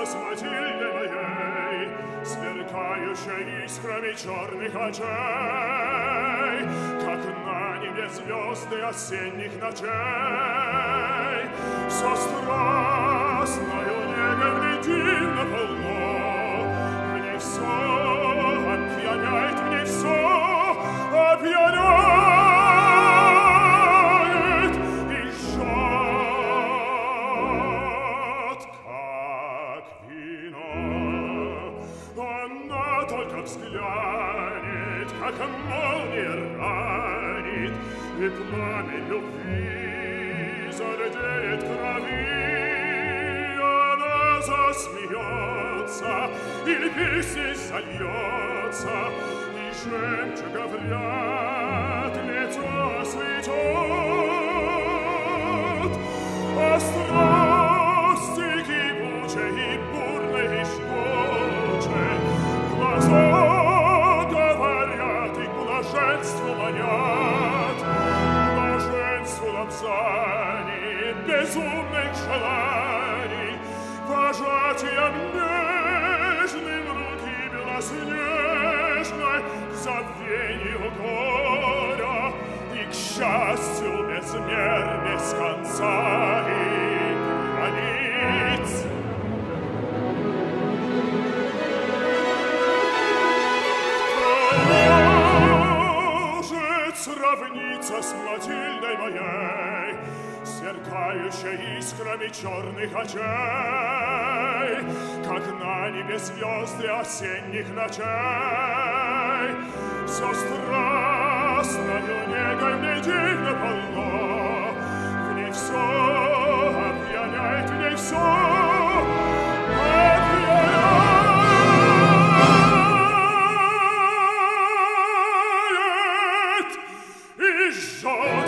с Матильдой моей, сверкающей искрами черных очей, как на небе звезды осенних ночей. Все страстною негой вредильно полно, в ней все опьяняет, в ней все опьяняет и жжет, как вино. Она только взглянет, как молния ранит, и пламя любви зарядеет крови. Она засмеется, или песней сольется, и жемчуга вряд лицо осветет. А страсти кипучей и бурной и жгучей глаза говорят и к блаженству манят, к блаженству лапзаний, безумных желаний, пожатием нежным руки белоснежной, к забвению горя и к счастью без мер, без конца и границ. Может сравниться с Матильдой моей, сверкающей искрами черных очей, как на небе звезды осенних ночей. Все страстною негой в ней дивно полно, в ней все опьяняет, в ней все опьяняет и жжет.